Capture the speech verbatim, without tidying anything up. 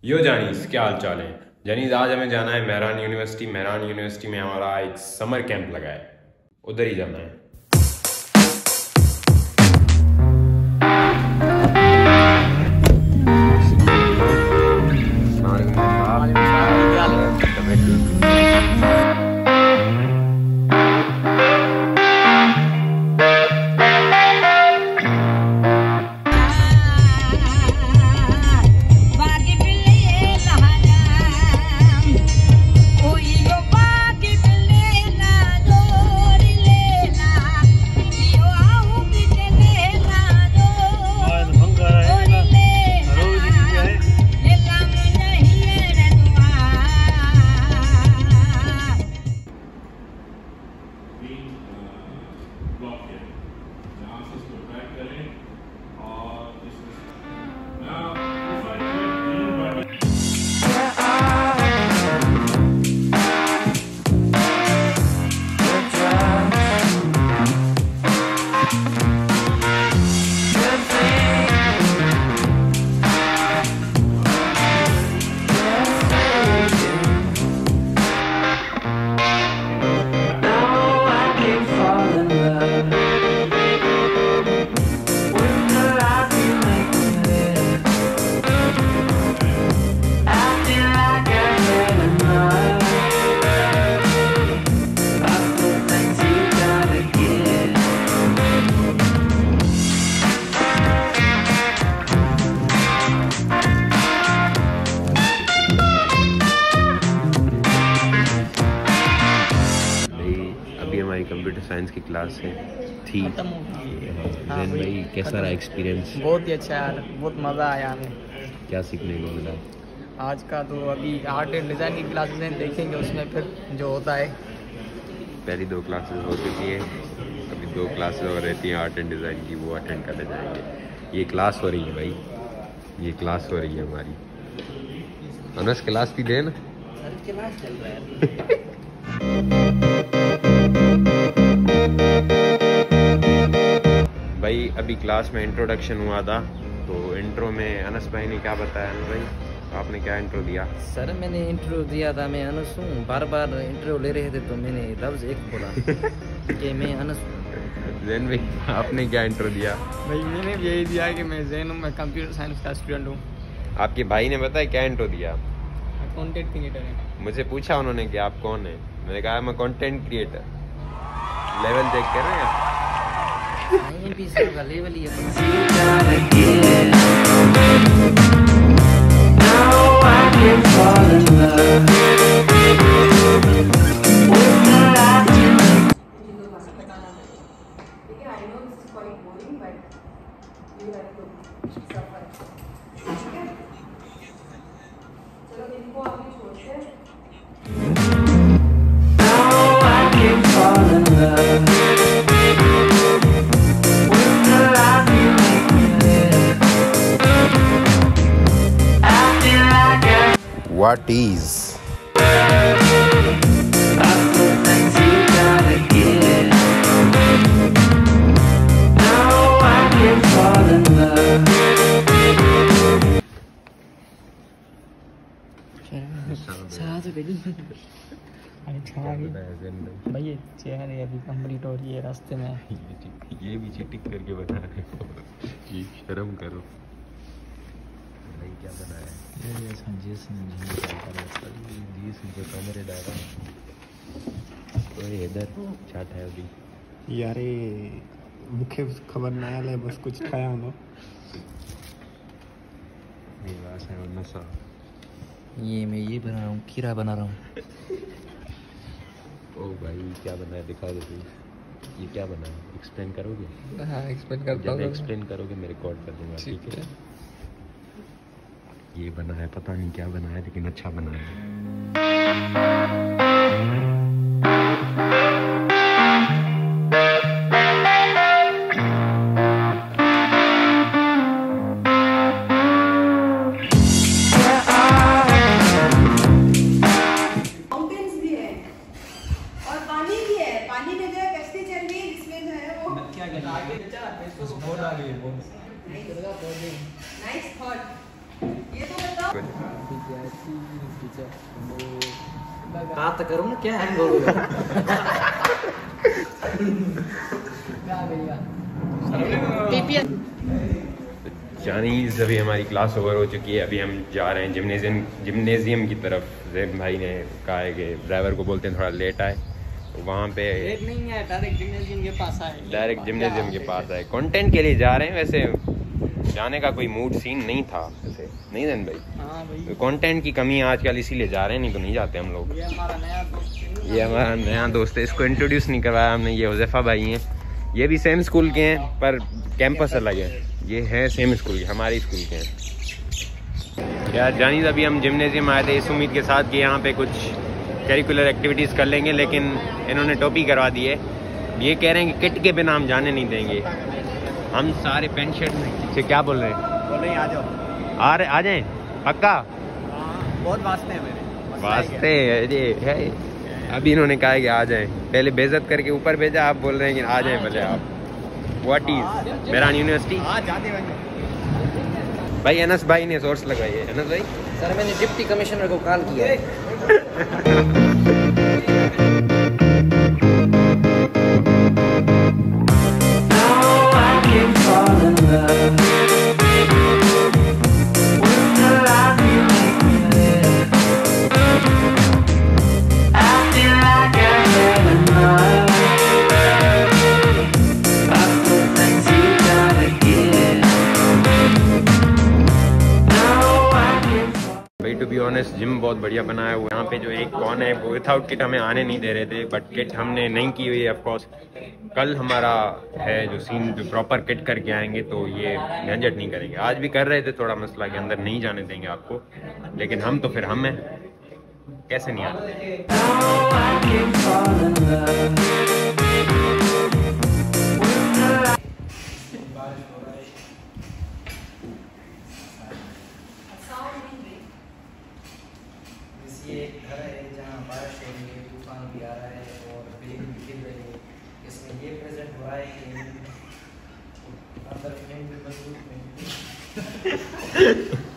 यो जानीस, क्या हाल चाल है जानीस। आज हमें जाना है मेहरान यूनिवर्सिटी। मेहरान यूनिवर्सिटी में हमारा एक समर कैंप लगा है, उधर ही जाना है। कंप्यूटर साइंस की क्लास है थी। हाँ भाई, कैसा रहा एक्सपीरियंस? बहुत ही अच्छा यार, बहुत मज़ा आया हमें। क्या सीखने को मिला? आज का तो अभी आर्ट एंड डिज़ाइन की क्लासेस हैं, देखेंगे उसमें फिर जो होता है। पहली दो क्लासेस हो चुकी है, अभी दो क्लासेस और रहती हैं आर्ट एंड डिज़ाइन की, वो अटेंड करने जाएंगे। ये क्लास हो रही है भाई, ये क्लास हो रही है हमारी। अनस क्लास भी दे ना, क्लास चल रहा है। भाई अभी क्लास में इंट्रोडक्शन हुआ था, तो इंट्रो में अनस भाई ने क्या बताया? अनस भाई आपने क्या इंट्रो दिया? सर मैंने इंट्रो दिया था, मैं अनस हूँ। बार बार इंट्रो ले रहे थे तो मैंने लफ्ज़ एक बोला कि मैं अनस हूँ। जैन भाई आपने क्या इंट्रो दिया? भाई मैंने भी यही दिया कि मैं जैन हूँ, मैं कंप्यूटर साइंस का स्टूडेंट हूँ। आपके भाई ने बताया क्या इंट्रो दिया? कंटेंट क्रिएटर है। मुझे पूछा उन्होंने कि आप कौन है, मैंने कहा मैं कंटेंट क्रिएटर। लेवल चेक कर रहे हैं भी सर का लेवल ही है। What is? भाई ये चेहरे अभी कंप्लीट हो रही है रास्ते में। ये भी चीटिंग करके बता रहे हो, ये शर्म करो भाई। क्या बनाया है ये? संजीस जीस मुझे कमरे डाला तो इधर चाट है अभी यार मुख्य खबर ना आया बस कुछ खाया हूँ नशा। ये मैं ये बना रहा हूँ, खीरा बना रहा हूँ। ओ भाई क्या बनाया, दिखा दो प्लीज। ये क्या बनाया, एक्सप्लेन करोगे? हाँ एक्सप्लेन करता हूँ। जब एक्सप्लेन करोगे मैं रिकॉर्ड कर दूंगा, ठीक है? ये बना है, पता नहीं क्या बना है लेकिन अच्छा बना है। Nice thought. ये तो बताओ बात करूँ ना क्या है बोलो चाइनीज़ अभी हमारी क्लास ओवर हो चुकी है। अभी हम जा रहे हैं जिम्नेजियम जिम्नेजियम की तरफ। जैन भाई ने कहा है कि ड्राइवर को बोलते हैं थोड़ा लेट आए, तो वहाँ पे लेट नहीं है, डायरेक्ट जिम्नेजियम के पास आए डायरेक्ट जिम्नेजियम के पास आए। कंटेंट के लिए जा रहे हैं, वैसे जाने का कोई मूड सीन नहीं था वैसे, नहीं जैन भाई? हाँ भाई, तो कंटेंट की कमी है आजकल, इसीलिए जा रहे हैं, नहीं तो नहीं जाते हम लोग। ये हमारा नया दोस्त ये हमारा नया दोस्त है, इसको इंट्रोड्यूस नहीं करवाया हमने। ये हुज़ैफा भाई हैं, ये भी सेम स्कूल के हैं पर कैंपस अलग है। ये है सेम स्कूल के, हमारे स्कूल के हैं। यार जानीज़ अभी हम जिम्नेजियम आए थे इस उम्मीद के साथ कि यहाँ पे कुछ करिकुलर एक्टिविटीज़ कर लेंगे, लेकिन इन्होंने टोपी करवा दी है। ये कह रहे हैं कि किट के बिना हम जाने नहीं देंगे। हम सारे पेंट शर्ट में से क्या बोल रहे हैं? बोल रहे आ जाओ, आ रहे आ जाएं पक्का? बहुत वास्ते हैं मेरे वास्ते ये है। अभी इन्होंने कहा है कि आ जाएं, पहले बेइज्जत करके ऊपर भेजा, आप बोल रहे हैं कि आ जाएं भले आप। व्हाट इज मेरान यूनिवर्सिटी? हाँ जाते भाई। भाई अनस भाई ने सोर्स लगाई है। अनस भाई सर मैंने डिप्टी कमिश्नर को कॉल किया है। टू बी ऑनेस्ट जिम बहुत बढ़िया बनाया हुआ है। यहाँ पे जो एक कौन है वो विथआउट किट हमें आने नहीं दे रहे थे, बट किट हमने नहीं की हुई है ऑफकोर्स। कल हमारा है जो सीन, जो प्रॉपर किट करके आएंगे तो ये झंझट नहीं करेंगे। आज भी कर रहे थे थोड़ा मसला के अंदर नहीं जाने देंगे आपको, लेकिन हम तो फिर हम हैं, कैसे नहीं आते। ये एक घर है जहाँ बारिश हो रही है, तूफान भी आ रहा है और बिजली भी गिर रही है। इसमें ये प्रेजेंट हो रहा है कि अंदर में भी मजबूत में